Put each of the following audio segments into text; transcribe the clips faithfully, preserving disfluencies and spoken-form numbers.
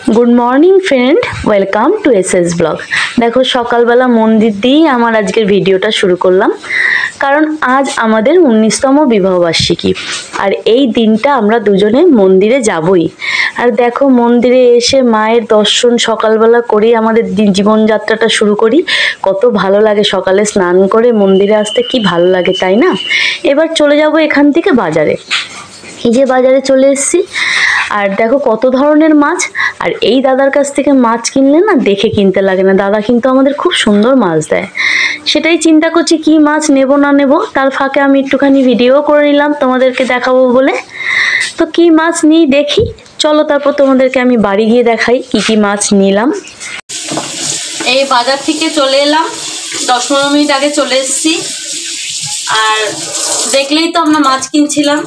Good morning friend welcome to S S blog. देखो सकाल बेला मंदिर दिए आमार आजकेर भिडियोटा शुरू करलाम कारण आज आमादेर उन्नीसतम विवाह बार्षिकी और এই দিনটা আমরা দুজনে মন্দিরে যাবই। আর দেখো মন্দিরে এসে মায়ের দর্শন সকালবেলা করেই আমাদের জীবনযাত্রাটা শুরু করি। কত ভালো লাগে সকালে স্নান করে মন্দিরে আসতে, কি ভালো লাগে তাই না। এবার চলে যাব এখান থেকে বাজারে। এই যে বাজারে চলে এসেছি আর দেখো কত ধরনের মাছ। আর এই দাদার কাছ থেকে মাছ কিনলে না দেখে কিনতে লাগে না, দাদা কিন্তু আমাদের খুব সুন্দর মাছ দেয়। সেটাই চিন্তা করছি কি মাছ নেব না নেব, তার ফাঁকে আমি একটুখানি ভিডিও করে নিলাম তোমাদেরকে দেখাবো বলে। তো কি মাছ নিই দেখি, চলো তারপর তোমাদেরকে আমি বাড়ি গিয়ে দেখাই কি কি মাছ নিলাম। এই বাজার থেকে চলে এলাম, দশ পনেরো মিনিট আগে চলে এসেছি। আর দেখলেই তো আমরা মাছ কিনছিলাম,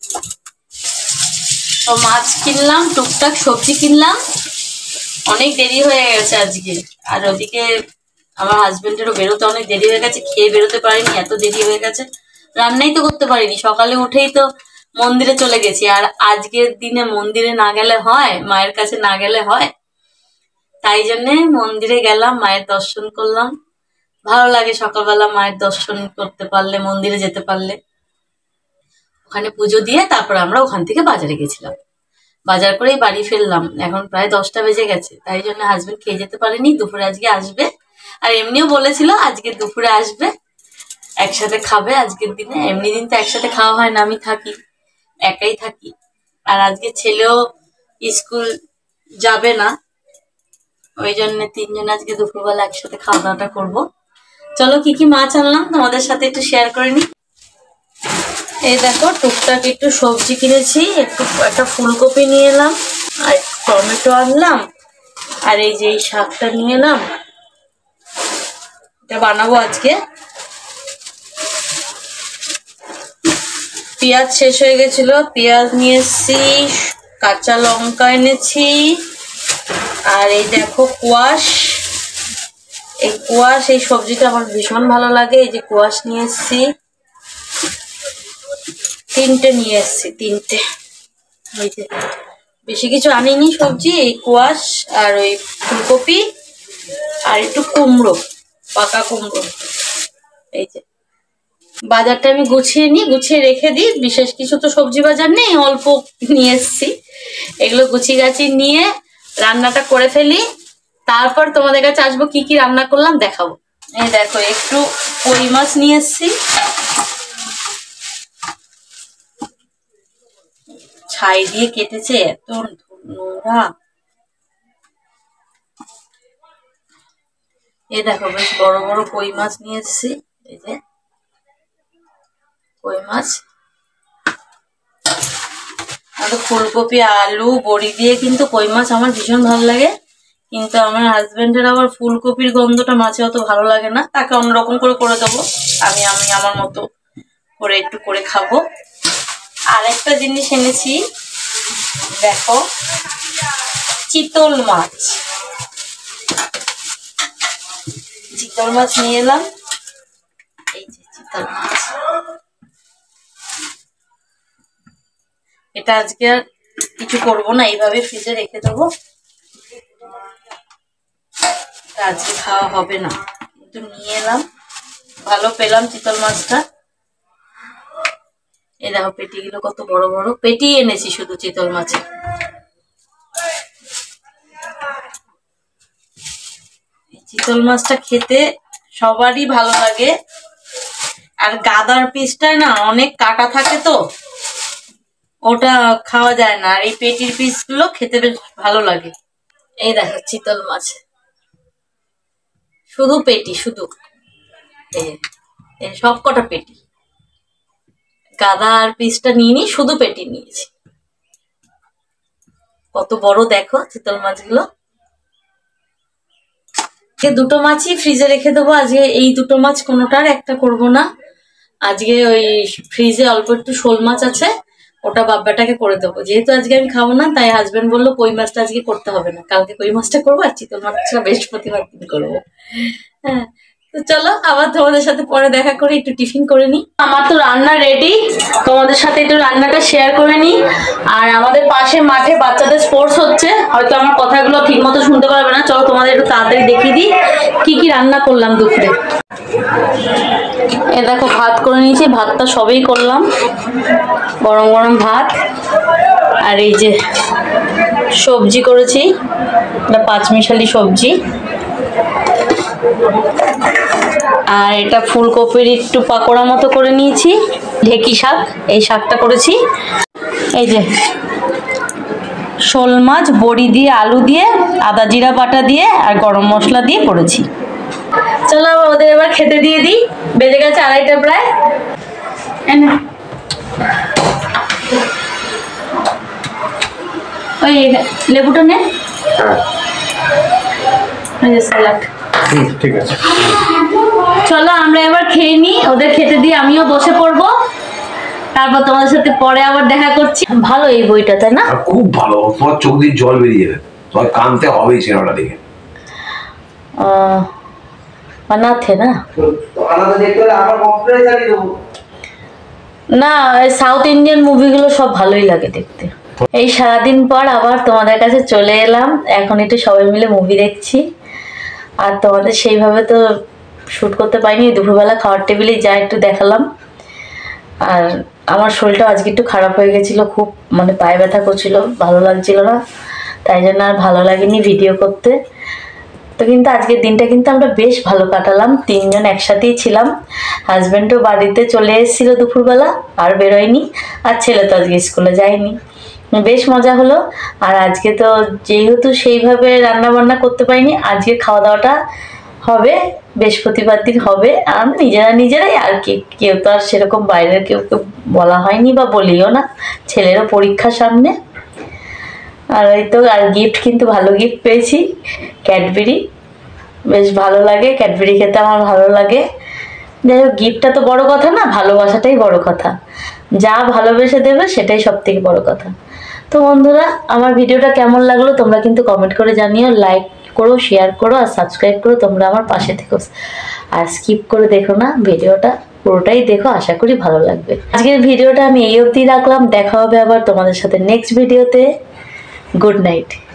তো মাছ কিনলাম, টুকটাক সবজি কিনলাম। অনেক দেরি হয়ে গেছে আজকে। আর ওদিকে আমার হাজবেন্ডেরও বেরোতে অনেক দেরি হয়ে গেছে, খেয়ে বেরোতে পারিনি, এত দেরি হয়ে গেছে। রান্নাই তো করতে পারিনি, সকালে উঠেই তো মন্দিরে চলে গেছি। আর আজকের দিনে মন্দিরে না গেলে হয়, মায়ের কাছে না গেলে হয়। তাই জন্যে মন্দিরে গেলাম, মায়ের দর্শন করলাম। ভালো লাগে সকালবেলা মায়ের দর্শন করতে পারলে, মন্দিরে যেতে পারলে। ওখানে পুজো দিয়ে তারপর আমরা ওখান থেকে বাজারে গেছিলাম। বাজার করেই বাড়ি ফিরলাম, এখন প্রায় দশটা বেজে গেছে। তাই জন্য হাজবেন্ড খেয়ে যেতে পারেনি, দুপুরে আজকে আসবে। আর এমনিও বলেছিল আজকে দুপুরে আসবে, একসাথে খাবে আজকের দিনে। এমনি দিন তো একসাথে খাওয়া হয় না, আমি থাকি, একাই থাকি। আর আজকে ছেলেও স্কুল যাবে না, ওই জন্য তিনজন আজকে দুপুরবেলা একসাথে খাওয়া দাওয়াটা করবো। চলো কি কি মাছ আনলাম তোমাদের সাথে একটু শেয়ার করে নি। এই দেখো টুকটাক একটু সবজি কিনেছি, একটু একটা ফুলকপি নিয়ে এলাম, আর টমেটো আনলাম, আর এই যে এই শাকটা নিয়ে এলাম, এটা বানাবো আজকে। পেঁয়াজ শেষ হয়ে গেছিল, পেঁয়াজ নিয়ে এসেছি, কাঁচা লঙ্কা এনেছি, আর এই দেখো কোয়াশ। এই কোয়াশ, এই সবজিটা আমার ভীষণ ভালো লাগে। এই যে কোয়াশ নিয়ে এসেছি, তিনটে নিয়ে এসছি, তিনটে। ওই যে বেশি কিছু আনিনি সবজি, এই কোয়াশ আর ওই ফুলকপি আর একটু কুমড়ো, পাকা কুমড়ো। এই যে বাজারটা আমি গুছিয়ে নিই, গুছিয়ে রেখে দিই। বিশেষ কিছু তো সবজি বাজার নেই, অল্প নিয়ে এসছি। এগুলো গুছিয়ে গাছিয়ে নিয়ে রান্নাটা করে ফেলি, তারপর তোমাদের কাছে আসবো কি কি রান্না করলাম দেখাবো। এই দেখো একটু কই মাছ নিয়ে এসছি, ছাই দিয়ে কেটেছে, এত নোংরা। এই দেখো বেশ বড় বড় কই মাছ নিয়ে এসেছি। এই যে কই মাছ, আর ফুলকপি আলু বড়ি দিয়ে কিন্তু কই মাছ আমার ভীষণ ভালো লাগে। কিন্তু আমার হাজবেন্ডের আবার ফুলকপির গন্ধটা মাছে অত ভালো লাগে না, তাকে অন্যরকম করে করে দেবো। আমি আমি আমার মতো করে একটু করে খাবো। আর একটা জিনিস এনেছি, দেখো চিতল মাছ। চিতল মাছ নিয়ে এলাম, এই যে চিতল মাছ। এটা আজকে আর কিছু করবো না, এইভাবে ফ্রিজে রেখে দেবো, আজকে খাওয়া হবে না। কিন্তু নিয়ে এলাম, ভালো পেলাম চিতল মাছটা। এই দেখো পেটিগুলো কত বড় বড়, পেটি এনেছি শুধু চিতল মাছের। চিতল মাছটা খেতে সবারই ভালো লাগে, আর গাদার পিসটায় না অনেক কাটা থাকে, তো ওটা খাওয়া যায় না। আর এই পেটির পিস গুলো খেতে বেশ ভালো লাগে। এই দেখো চিতল মাছ, শুধু পেটি, শুধু সব কটা পেটি, গাদা আর পিসটা নিয়ে নি, শুধু পেটি নিয়েছি। কত বড় দেখো চিতল মাছগুলো। দুটো মাছই ফ্রিজে রেখে দেবো আজকে। এই দুটো মাছ কোনোটার একটা করব না আজকে। ওই ফ্রিজে অল্প একটু শোল মাছ আছে, ওটা বাব্বাটাকে করে দেবো। যেহেতু আজকে আমি খাবো না, তাই হাজবেন্ড বললো কই মাছটা আজকে করতে হবে না, কালকে কই মাছটা করবো, আর চিতল মাছটা বৃহস্পতিবার দিন করবো। হ্যাঁ, তো তো চলো আবার তোমাদের সাথে পরে দেখা করে একটু টিফিন করে নি। আমার তো রান্না রেডি, তোমাদের সাথে একটু রান্নাটা শেয়ার করে নি। আর আমাদের পাশে মাঠে বাচ্চাদের স্পোর্টস হচ্ছে, হয়তো আমার কথাগুলো ঠিক মতো শুনতে পারবে না। চলো তোমাদের একটু তাড়াতাড়ি দেখিয়ে দিই কি কি রান্না করলাম দুপুরে। এ দেখো ভাত করে নিয়েছি, ভাতটা সবেই করলাম, গরম গরম ভাত। আর এই যে সবজি করেছি, এটা পাঁচমিশালি সবজি। আর এটা ফুলকপির একটু পাকোড়া মতো করে নিয়েছি, ঢেকি শাক, এই শাকটা করেছি। এই যে শোল মাছ বড়ি দিয়ে আলু দিয়ে আদা জিরা বাটা দিয়ে আর গরম মশলা দিয়ে করেছি। চলো ওদের এবার খেতে দিয়ে দিই, বেজে গেছে আড়াইটা প্রায়। ওই লেবুটা নে, স্যালাড। ঠিক আছে, চলো আমরা এবার খেয়ে নিই, ওদের খেতে দিয়ে আমিও বসে পড়বো, তারপর তোমাদের সাথে পরে আবার দেখা করছি। ভালো এই বইটা, তাই না? খুব ভালো, তোমার চোখ দিয়ে জল বেরিয়ে যাবে, তোমার কাঁদতে হবেই সিনেমাটা দেখে। বানাতে না না সাউথ ইন্ডিয়ান মুভিগুলো সব ভালোই লাগে দেখতে। এই সারাদিন পর আবার তোমাদের কাছে চলে এলাম, এখন একটু সবাই মিলে মুভি দেখছি। আর তোমাদের সেইভাবে তো শ্যুট করতে পারিনি, দুপুরবেলা খাওয়ার টেবিলে যা একটু দেখালাম। আর আমার শরীরটা আজকে একটু খারাপ হয়ে গেছিলো, খুব মানে পায়ে ব্যথা করছিল, ভালো লাগছিল না, তাই জন্য আর ভালো লাগেনি ভিডিও করতে। তো কিন্তু আজকের দিনটা কিন্তু আমরা বেশ ভালো কাটালাম, তিনজন একসাথেই ছিলাম। হাজব্যান্ডও বাড়িতে চলে এসেছিলো দুপুরবেলা, আর বেরোয়নি। আর ছেলে তো আজকে স্কুলে যায়নি, বেশ মজা হলো। আর আজকে তো যেহেতু সেইভাবে রান্না বান্না করতে পারিনি, আজকে খাওয়া দাওয়াটা হবে বৃহস্পতিবার দিন হবে, আর নিজেরা নিজেরাই আর কি, কেউ তো আর সেরকম বাইরের কেউ কেউ বলা হয়নি বা বলিও না, ছেলেরও পরীক্ষা সামনে। আর ওই তো, আর গিফট কিন্তু ভালো গিফট পেয়েছি, ক্যাডবেরি, বেশ ভালো লাগে, ক্যাডবেরি খেতে আমার ভালো লাগে। যাই হোক, গিফটটা তো বড় কথা না, ভালোবাসাটাই বড় কথা, যা ভালোবেসে দেবে সেটাই সব থেকে বড় কথা। তো বন্ধুরা, আমার ভিডিওটা কেমন লাগলো তোমরা কিন্তু কমেন্ট করে জানিও, লাইক করো, শেয়ার করো আর সাবস্ক্রাইব করো, তোমরা আমার পাশে থেকো। আর স্কিপ করে দেখো না, ভিডিওটা পুরোটাই দেখো, আশা করি ভালো লাগবে। আজকের ভিডিওটা আমি এই অবধি রাখলাম, দেখা হবে আবার তোমাদের সাথে নেক্সট ভিডিওতে। Good night.